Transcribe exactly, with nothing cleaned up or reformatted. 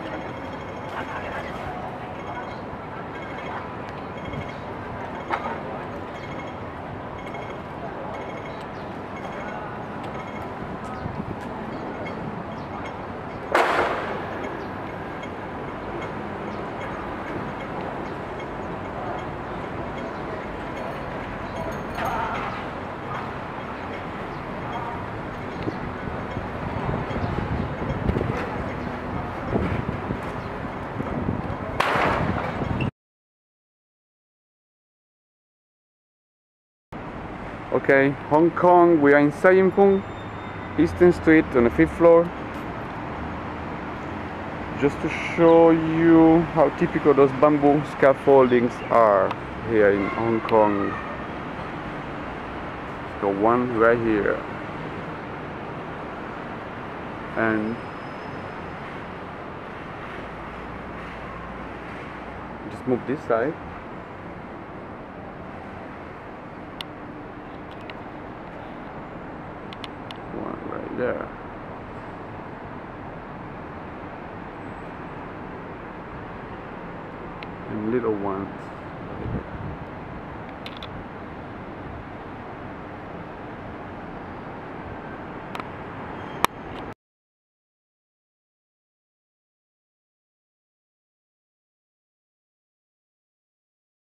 Okay, Hong Kong, we are in Sai Ying Pung, Eastern Street on the fifth floor. Just to show you how typical those bamboo scaffoldings are here in Hong Kong. The one right here. And just move this side. One right there. And little ones.